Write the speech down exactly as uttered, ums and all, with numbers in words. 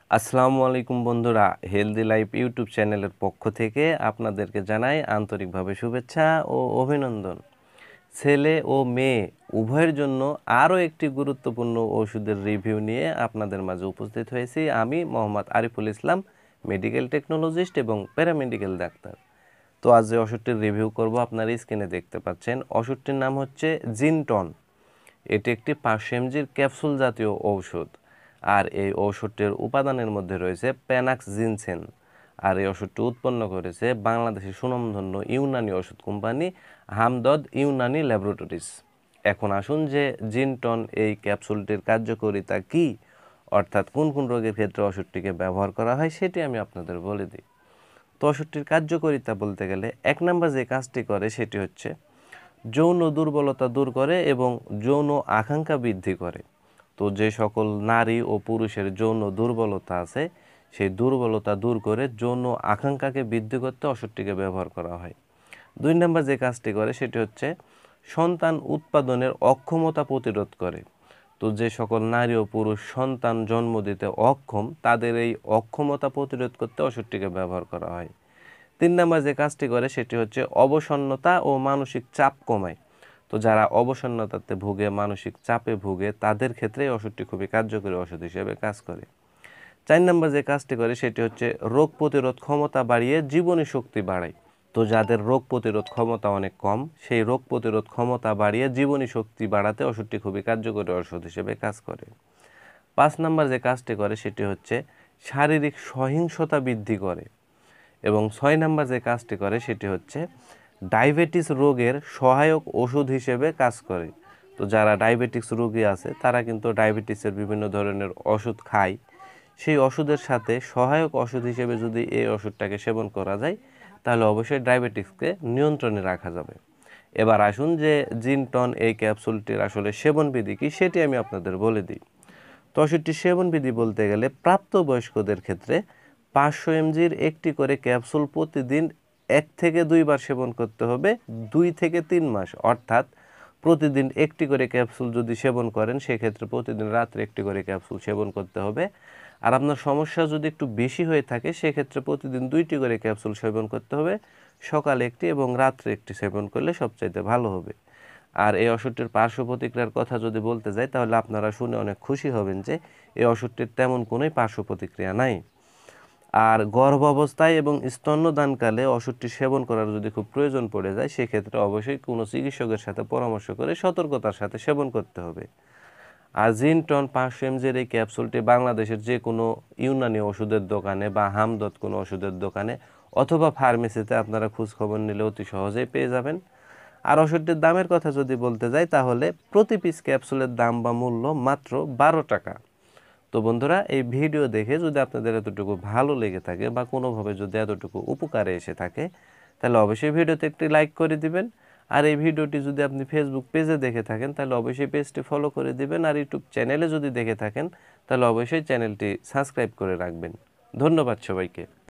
আসসালামু আলাইকুম বন্ধুরা, হেলদি লাইফ ইউটিউব চ্যানেলের পক্ষ থেকে আপনাদেরকে জানাই আন্তরিকভাবে শুভেচ্ছা ও অভিনন্দন। ছেলে ও মেয়ে উভয়ের জন্য আরও একটি গুরুত্বপূর্ণ ওষুধের রিভিউ নিয়ে আপনাদের মাঝে উপস্থিত হয়েছি। আমি মোহাম্মদ আরিফুল ইসলাম, মেডিকেল টেকনোলজিস্ট এবং প্যারামেডিকেল ডাক্তার। তো আজ যে ওষুধটির রিভিউ করব আপনারা স্ক্রিনে দেখতে পাচ্ছেন। ওষুধটির নাম হচ্ছে জিনটন। এটি একটি পাঁচশো এমজির ক্যাপসুল জাতীয় ঔষধ। আর এই ঔষধটির উপাদানের মধ্যে রয়েছে প্যানাক্স জিনসেন। আর এই ওষুধটি উৎপন্ন করেছে বাংলাদেশের সুনামধন্য ইউনানি ওষুধ কোম্পানি হামদর্দ ইউনানি ল্যাবরেটরিজ। এখন আসুন যে জিনটন এই ক্যাপসুলটির কার্যকারিতা কী, অর্থাৎ কোন কোন রোগের ক্ষেত্রে ওষুধটিকে ব্যবহার করা হয় সেটি আমি আপনাদের বলে দিই। তো ওষুধটির কার্যকারিতা বলতে গেলে এক নম্বর যে কাজটি করে সেটি হচ্ছে যৌন দুর্বলতা দূর করে এবং যৌন আকাঙ্ক্ষা বৃদ্ধি করে। তো যে সকল নারী ও পুরুষের যৌন দুর্বলতা আছে সেই দুর্বলতা দূর করে যৌন আকাঙ্ক্ষাকে বৃদ্ধি করতে ওষুধটিকে ব্যবহার করা হয়। দুই নম্বর যে কাজটি করে সেটি হচ্ছে সন্তান উৎপাদনের অক্ষমতা প্রতিরোধ করে। তো যে সকল নারী ও পুরুষ সন্তান জন্ম দিতে অক্ষম তাদের এই অক্ষমতা প্রতিরোধ করতে ওষুধটিকে ব্যবহার করা হয়। তিন নম্বর যে কাজটি করে সেটি হচ্ছে অবসন্নতা ও মানসিক চাপ কমায়। তো যারা অবসন্নতাতে ভুগে, মানসিক চাপে ভুগে, তাদের ক্ষেত্রে এই ওষুধটি খুবই কার্যকরী ওষুধ হিসেবে কাজ করে। চার নম্বর যে কাজটি করে সেটি হচ্ছে রোগ প্রতিরোধ ক্ষমতা বাড়িয়ে জীবনী শক্তি বাড়ায়। তো যাদের রোগ প্রতিরোধ ক্ষমতা অনেক কম, সেই রোগ প্রতিরোধ ক্ষমতা বাড়িয়ে জীবনী শক্তি বাড়াতে ওষুধটি খুবই কার্যকরী ওষুধ হিসেবে কাজ করে। পাঁচ নম্বর যে কাজটি করে সেটি হচ্ছে শারীরিক সহিংসতা বৃদ্ধি করে। এবং ছয় নম্বর যে কাজটি করে সেটি হচ্ছে ডায়াবেটিস রোগের সহায়ক ওষুধ হিসেবে কাজ করে। তো যারা ডায়াবেটিস রোগী আছে তারা কিন্তু ডায়াবেটিসের বিভিন্ন ধরনের ওষুধ খায়, সেই ওষুধের সাথে সহায়ক ওষুধ হিসেবে যদি এই ওষুধটাকে সেবন করা যায় তাহলে অবশ্যই ডায়াবেটিসকে নিয়ন্ত্রণে রাখা যাবে। এবার আসুন যে জিনটন এই ক্যাপসুলটির আসলে সেবনবিধি কী সেটি আমি আপনাদের বলে দিই। তো ওষুধটির সেবনবিধি বলতে গেলে প্রাপ্তবয়স্কদের ক্ষেত্রে পাঁচশো এমজির একটি করে ক্যাপসুল প্রতিদিন এক থেকে দুইবার সেবন করতে হবে দুই থেকে তিন মাস, অর্থাৎ প্রতিদিন একটি করে ক্যাপসুল যদি সেবন করেন সেক্ষেত্রে প্রতিদিন রাত্রে একটি করে ক্যাপসুল সেবন করতে হবে। আর আপনার সমস্যা যদি একটু বেশি হয়ে থাকে সেক্ষেত্রে প্রতিদিন দুইটি করে ক্যাপসুল সেবন করতে হবে, সকালে একটি এবং রাত্রে একটি সেবন করলে সবচাইতে ভালো হবে। আর এই ওষুধটির পার্শ্ব প্রতিক্রিয়ার কথা যদি বলতে যাই তাহলে আপনারা শুনে অনেক খুশি হবেন যে এই ওষুধটির তেমন কোনোই পার্শ্ব প্রতিক্রিয়া নাই। আর গর্ভাবস্থায় এবং স্তন্যদানকালে ওষুধটি সেবন করার যদি খুব প্রয়োজন পড়ে যায় সেক্ষেত্রে অবশ্যই কোনো চিকিৎসকের সাথে পরামর্শ করে সতর্কতার সাথে সেবন করতে হবে। আর জিনটন পাঁচশো এমজির এই ক্যাপসুলটি বাংলাদেশের যে কোনো ইউনানি ওষুধের দোকানে বা হামদর্দ কোনো ওষুধের দোকানে অথবা ফার্মেসিতে আপনারা খোঁজখবর নিলে অতি সহজেই পেয়ে যাবেন। আর ওষুধটির দামের কথা যদি বলতে যাই তাহলে প্রতি পিস ক্যাপসুলের দাম বা মূল্য মাত্র বারো টাকা। তো বন্ধুরা, এই ভিডিও দেখে যদি আপনাদের এতটুকু ভালো লেগে থাকে বা কোনোভাবে যদি এতটুকু উপকারে এসে থাকে তাহলে অবশ্যই ভিডিওতে একটি লাইক করে দিবেন। আর এই ভিডিওটি যদি আপনি ফেসবুক পেজে দেখে থাকেন তাহলে অবশ্যই পেজটি ফলো করে দিবেন। আর ইউটিউব চ্যানেলে যদি দেখে থাকেন তাহলে অবশ্যই চ্যানেলটি সাবস্ক্রাইব করে রাখবেন। ধন্যবাদ সবাইকে।